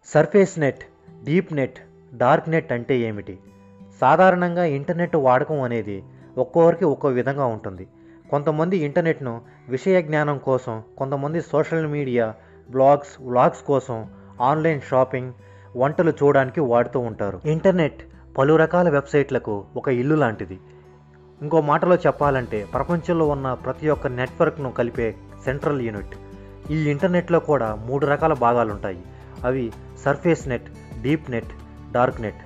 Surface net, deep net, dark net అంటే ఏమిటి? సాధారణంగా ఇంటర్నెట్ వాడకం అనేది ఒక్కొక్కరికి ఒక్కో విధంగా ఉంటుంది. కొంతమంది ఇంటర్నెట్ను విషయ జ్ఞానం కోసం, కొంతమంది సోషల్ మీడియా, వ్లాగ్స్ కోసం, ఆన్లైన్ షాపింగ్, వంటలు చూడడానికి వాడుతూ ఉంటారు. ఇంటర్నెట్ పలు రకాల వెబ్సైట్లకు ఒక ఇల్లు లాంటిది. ఇంకో మాటలో చెప్పాలంటే ప్రపంచంలో ఉన్న ప్రతి ఒక్క నెట్వర్క్ను కలిపే సెంట్రల్ యూనిట్. ఈ ఇంటర్నెట్లో కూడా 3 రకాల భాగాలు ఉంటాయి. అవి surface net, deep net, dark net.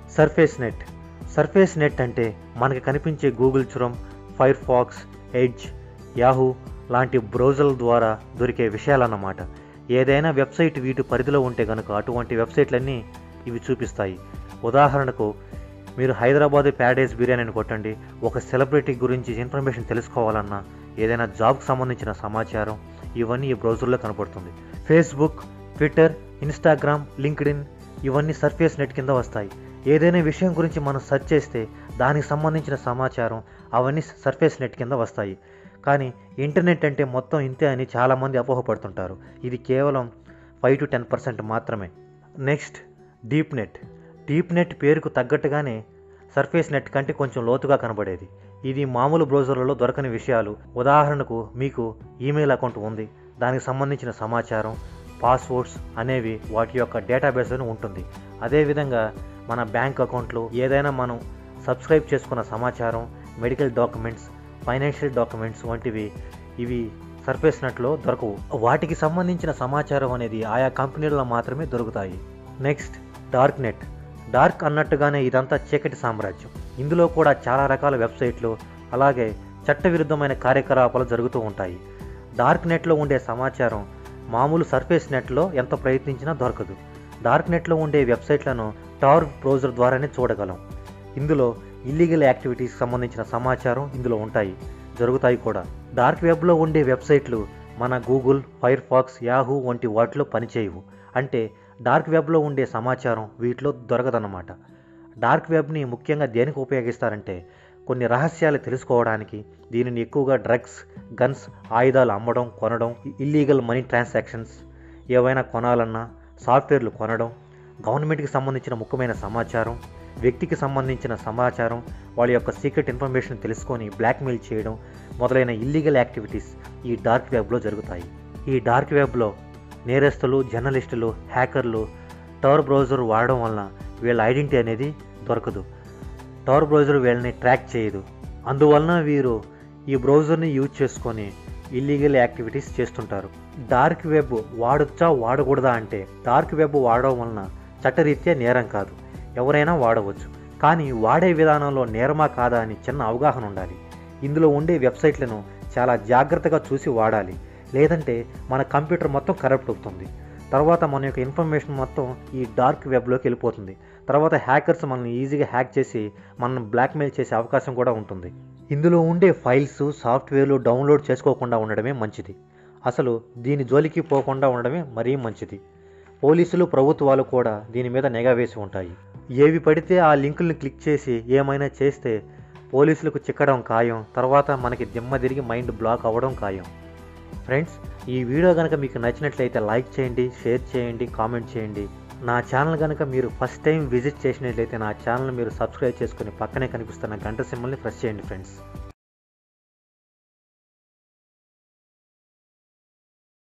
Surface net అంటే మనకి కనిపించే Google Chrome, Firefox, Edge, Yahoo లాంటి బ్రౌజర్ల ద్వారా దొరికే విషయాలన్నమాట. ఏదైనా వెబ్సైట్ వీటి పరిధిలో ఉంటే కనుక అటువంటి వెబ్సైట్లన్నీ ఇవి చూపిస్తాయి. ఉదాహరణకు మీరు హైదరాబాద్ ప్యారడైజ్ బిర్యానీని కొట్టండి, ఒక సెలబ్రిటీ గురించి ఇన్ఫర్మేషన్ తెలుసుకోవాలన్నా, ఏదైనా జాబ్కి సంబంధించిన సమాచారం, ఇవన్నీ ఈ బ్రౌజర్లో కనపడుతుంది. ఫేస్బుక్, ట్విట్టర్, ఇన్స్టాగ్రామ్, లింక్డ్ఇన్ ఇవన్నీ సర్ఫేస్ నెట్ కింద వస్తాయి. ఏదైనా విషయం గురించి మనం సెర్చ్ చేస్తే దానికి సంబంధించిన సమాచారం అవన్నీ సర్ఫేస్ నెట్ కింద వస్తాయి. కానీ ఇంటర్నెట్ అంటే మొత్తం ఇంతే అని చాలామంది అపోహపడుతుంటారు. ఇది కేవలం 5 to 10% మాత్రమే. Next deep net. Deep net పేరుకు తగ్గట్టుగానే సర్ఫేస్ నెట్ కంటే కొంచెం లోతుగా కనబడేది. ఇది మామూలు బ్రౌజర్లలో దొరకని విషయాలు. ఉదాహరణకు మీకు ఈమెయిల్ అకౌంట్ ఉంది, దానికి సంబంధించిన సమాచారం, పాస్వర్డ్స్ అనేవి వాటి యొక్క డేటాబేస్లో ఉంటుంది. అదేవిధంగా మన బ్యాంక్ అకౌంట్లు, ఏదైనా మనం సబ్స్క్రైబ్ చేసుకున్న సమాచారం, మెడికల్ డాక్యుమెంట్స్, ఫైనాన్షియల్ డాక్యుమెంట్స్ వంటివి ఇవి సర్ఫేస్ నెట్లో దొరకవు. వాటికి సంబంధించిన సమాచారం అనేది ఆయా కంపెనీలలో మాత్రమే దొరుకుతాయి. Next dark net. డార్క్ అన్నట్టుగానే ఇదంతా చీకటి సామ్రాజ్యం. ఇందులో కూడా చాలా రకాల వెబ్సైట్లు, అలాగే చట్టవిరుద్ధమైన కార్యకలాపాలు జరుగుతూ ఉంటాయి. డార్క్ నెట్లో ఉండే సమాచారం మామూలు సర్ఫేస్ నెట్లో ఎంత ప్రయత్నించినా దొరకదు. డార్క్ నెట్లో ఉండే వెబ్సైట్లను టార్ బ్రౌజర్ ద్వారానే చూడగలం. ఇందులో ఇల్లీగల్ యాక్టివిటీస్కి సంబంధించిన సమాచారం ఇందులో జరుగుతాయి కూడా. డార్క్ వెబ్లో ఉండే వెబ్సైట్లు మన గూగుల్, ఫైర్ ఫాక్స్, యాహూ వంటి వాటిలో పనిచేయవు. అంటే డార్క్ వెబ్లో ఉండే సమాచారం వీటిలో దొరకదన్నమాట. డార్క్ వెబ్ని ముఖ్యంగా దేనికి ఉపయోగిస్తారంటే కొన్ని రహస్యాలు తెలుసుకోవడానికి. దీనిని ఎక్కువగా డ్రగ్స్, గన్స్, ఆయుధాలు అమ్మడం, కొనడం, ఇల్లీగల్ మనీ ట్రాన్సాక్షన్స్, ఏవైనా కొనాలన్నా, సాఫ్ట్వేర్లు కొనడం, గవర్నమెంట్కి సంబంధించిన ముఖ్యమైన సమాచారం, వ్యక్తికి సంబంధించిన సమాచారం, వాళ్ళ యొక్క సీక్రెట్ ఇన్ఫర్మేషన్ తెలుసుకొని బ్లాక్మెయిల్ చేయడం మొదలైన ఇల్లీగల్ యాక్టివిటీస్ ఈ డార్క్ వెబ్లో జరుగుతాయి. ఈ డార్క్ వెబ్లో నేరస్తులు, జర్నలిస్టులు, హ్యాకర్లు టార్ బ్రౌజర్ వాడడం వలన వీళ్ళ ఐడెంటిటీ అనేది దొరకదు. టార్ బ్రౌజర్ వీళ్ళని ట్రాక్ చేయదు. అందువలన వీరు ఈ బ్రౌజర్ని యూజ్ చేసుకొని ఇల్లీగల్ యాక్టివిటీస్ చేస్తుంటారు. డార్క్ వెబ్ వాడొచ్చా వాడకూడదా అంటే డార్క్ వెబ్ వాడడం వలన చట్టరీత్యా నేరం కాదు, ఎవరైనా వాడవచ్చు. కానీ వాడే విధానంలో నేరమా కాదా అని చిన్న అవగాహన ఉండాలి. ఇందులో ఉండే వెబ్సైట్లను చాలా జాగ్రత్తగా చూసి వాడాలి, లేదంటే మన కంప్యూటర్ మొత్తం కరప్ట్ అవుతుంది. తర్వాత మన యొక్క ఇన్ఫర్మేషన్ మొత్తం ఈ డార్క్ వెబ్లోకి వెళ్ళిపోతుంది. తర్వాత హ్యాకర్స్ మనల్ని ఈజీగా హ్యాక్ చేసి మనల్ని బ్లాక్మెయిల్ చేసే అవకాశం కూడా ఉంటుంది. ఇందులో ఉండే ఫైల్స్, సాఫ్ట్వేర్లు డౌన్లోడ్ చేసుకోకుండా ఉండడమే మంచిది. అసలు దీని జోలికి పోకుండా ఉండడమే మరీ మంచిది. పోలీసులు, ప్రభుత్వాలు కూడా దీని మీద నిఘా వేసి ఉంటాయి. ఏవి పడితే ఆ లింకుల్ని క్లిక్ చేసి ఏమైనా చేస్తే పోలీసులకు చిక్కడం ఖాయం. తర్వాత మనకి దిమ్మ తిరిగి మైండ్ బ్లాక్ అవ్వడం ఖాయం. ఫ్రెండ్స్, ఈ వీడియో కనుక మీకు నచ్చినట్లయితే లైక్ చేయండి, షేర్ చేయండి, కామెంట్ చేయండి. నా ఛానల్ కనుక మీరు ఫస్ట్ టైం విజిట్ చేసినట్లయితే నా ఛానల్ మీరు సబ్స్క్రైబ్ చేసుకుని పక్కనే కనిపిస్తున్న గంట సింబల్ని ప్రెస్ చేయండి ఫ్రెండ్స్.